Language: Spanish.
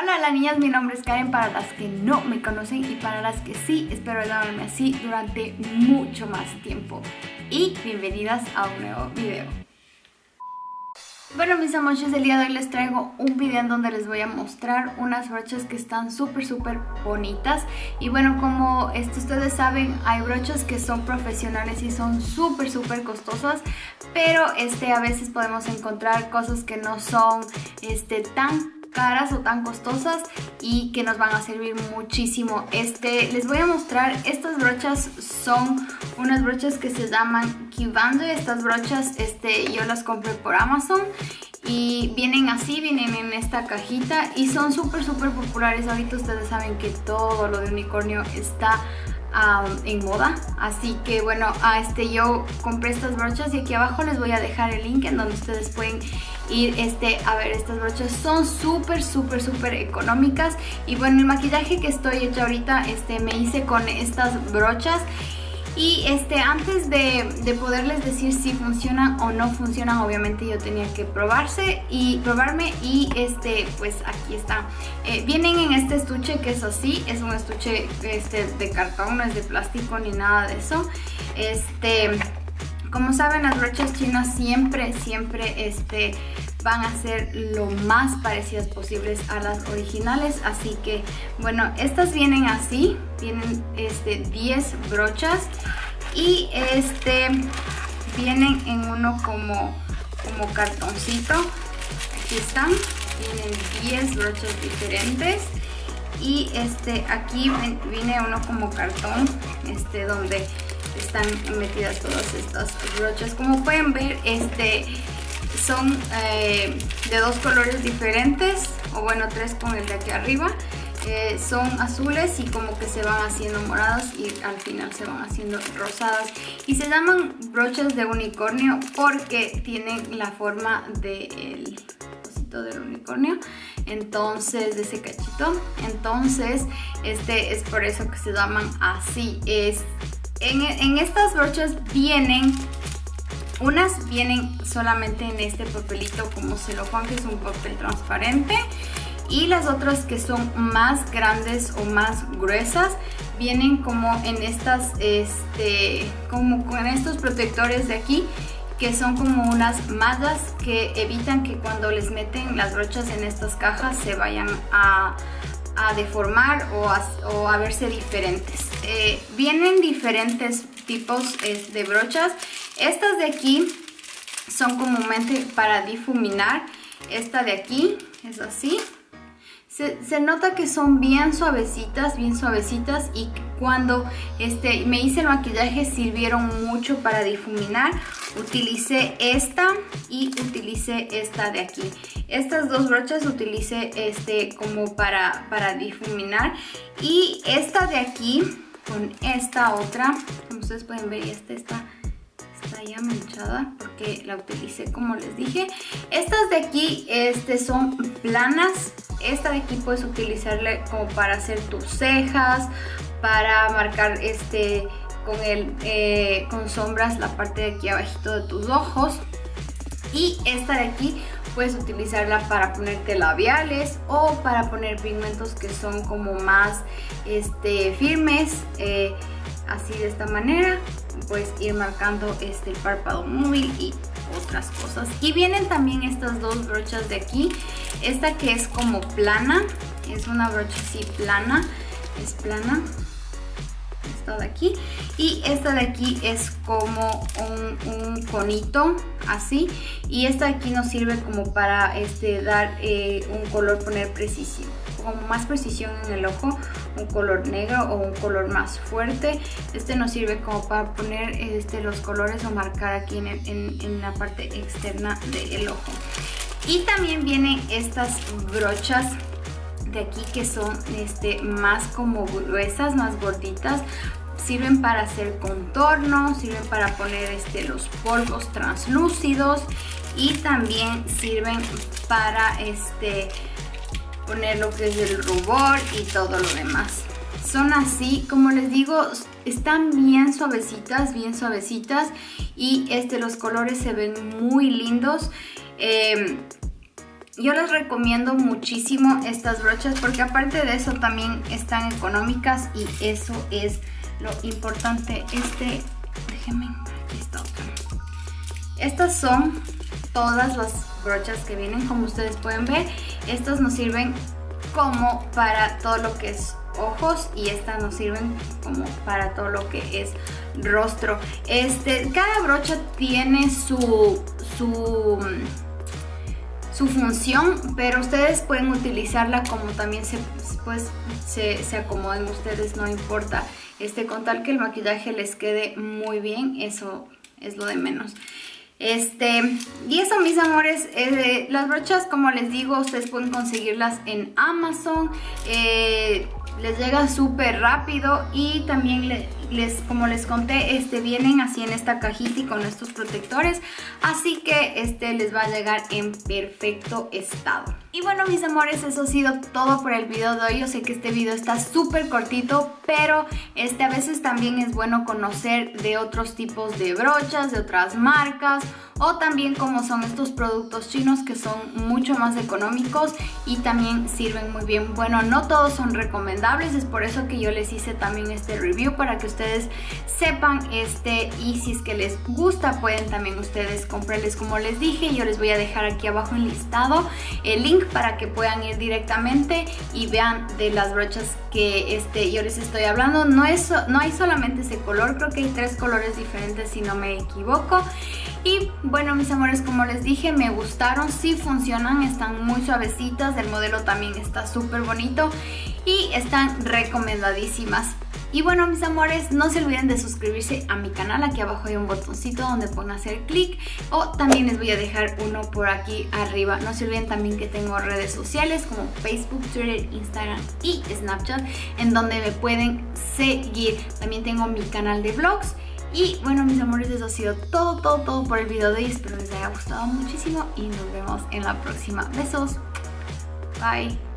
Hola niñas, mi nombre es Karen para las que no me conocen y para las que sí, espero llamarme así durante mucho más tiempo. Y bienvenidas a un nuevo video. Bueno mis amores, el día de hoy les traigo un video en donde les voy a mostrar unas brochas que están súper bonitas. Y bueno, como ustedes saben, hay brochas que son profesionales y son súper costosas, pero a veces podemos encontrar cosas que no son tan caras o tan costosas y que nos van a servir muchísimo. Les voy a mostrar, estas brochas son unas brochas que se llaman Kivande. Estas brochas yo las compré por Amazon y vienen así, vienen en esta cajita y son súper populares. Ahorita ustedes saben que todo lo de unicornio está en moda, así que bueno, yo compré estas brochas y aquí abajo les voy a dejar el link en donde ustedes pueden ir a ver estas brochas. Son súper económicas. Y bueno, el maquillaje que estoy hecha ahorita me hice con estas brochas. Y antes de poderles decir si funcionan o no funcionan, obviamente yo tenía que probarme y pues aquí está. Vienen en este estuche que es así, es un estuche de cartón, no es de plástico ni nada de eso. Como saben, las brochas chinas siempre van a ser lo más parecidas posibles a las originales. Así que bueno, estas vienen así, vienen 10 brochas y vienen en uno como cartoncito. Aquí están, vienen 10 brochas diferentes. Y aquí viene uno como cartón, donde están metidas todas estas brochas. Como pueden ver, son de dos colores diferentes, o bueno, tres con el de aquí arriba. Son azules y como que se van haciendo moradas y al final se van haciendo rosadas. Y se llaman brochas de unicornio porque tienen la forma del cosito del unicornio, entonces de ese cachito. Entonces es por eso que se llaman así. En estas brochas unas vienen solamente en este papelito como celofán, que es un papel transparente, y las otras que son más grandes o más gruesas vienen como en estas, como con estos protectores de aquí, que son como unas mallas que evitan que cuando les meten las brochas en estas cajas se vayan a deformar o a verse diferentes. Vienen diferentes tipos de brochas. Estas de aquí son comúnmente para difuminar. Esta de aquí es así. Se nota que son bien suavecitas y cuando me hice el maquillaje sirvieron mucho para difuminar. Utilicé esta y utilicé esta de aquí. Estas dos brochas utilicé como para difuminar, y esta de aquí con esta otra, como ustedes pueden ver, y está ya manchada porque la utilicé como les dije. Estas de aquí son planas. Esta de aquí puedes utilizarla como para hacer tus cejas, para marcar con sombras la parte de aquí abajito de tus ojos. Y esta de aquí puedes utilizarla para ponerte labiales o para poner pigmentos que son como más firmes, así de esta manera. Puedes ir marcando el párpado móvil y otras cosas. Y vienen también estas dos brochas de aquí. Esta que es como plana, es una brocha así plana, es plana. Esta de aquí, y esta de aquí es como un conito así, y esta de aquí nos sirve como para dar un color, poner precisión, como más precisión en el ojo, un color negro o un color más fuerte. Nos sirve como para poner los colores o marcar aquí en la parte externa del ojo. Y también vienen estas brochas de aquí que son más como gruesas, más gorditas. Sirven para hacer contorno, sirven para poner los polvos translúcidos, y también sirven para poner lo que es el rubor y todo lo demás. Son así, como les digo, están bien suavecitas y los colores se ven muy lindos. Yo les recomiendo muchísimo estas brochas porque aparte de eso también están económicas y eso es lo importante. Déjenme, aquí está otra. Estas son todas las brochas que vienen, como ustedes pueden ver. Estas nos sirven como para todo lo que es ojos y estas nos sirven como para todo lo que es rostro. Cada brocha tiene su función, pero ustedes pueden utilizarla como también se acomoden ustedes, no importa. Con tal que el maquillaje les quede muy bien, eso es lo de menos. Y eso, mis amores, las brochas, como les digo, ustedes pueden conseguirlas en Amazon. Les llega súper rápido y también como les conté, vienen así en esta cajita y con estos protectores, así que les va a llegar en perfecto estado. Y bueno, mis amores, eso ha sido todo por el video de hoy. Yo sé que este video está súper cortito, pero a veces también es bueno conocer de otros tipos de brochas, de otras marcas, o también cómo son estos productos chinos que son mucho más económicos y también sirven muy bien. Bueno, no todos son recomendables, es por eso que yo les hice también este review, para que ustedes sepan y si es que les gusta pueden también ustedes comprarles. Como les dije, yo les voy a dejar aquí abajo enlistado el link para que puedan ir directamente y vean de las brochas que yo les estoy hablando. No hay solamente ese color, creo que hay 3 colores diferentes si no me equivoco. Y bueno, mis amores, como les dije, me gustaron, sí funcionan, están muy suavecitas, el modelo también está súper bonito y están recomendadísimas. Y bueno, mis amores, no se olviden de suscribirse a mi canal. Aquí abajo hay un botoncito donde pueden hacer clic, o también les voy a dejar uno por aquí arriba. No se olviden también que tengo redes sociales como Facebook, Twitter, Instagram y Snapchat, en donde me pueden seguir. También tengo mi canal de vlogs. Y bueno, mis amores, eso ha sido todo por el video de hoy. Espero les haya gustado muchísimo y nos vemos en la próxima. Besos. Bye.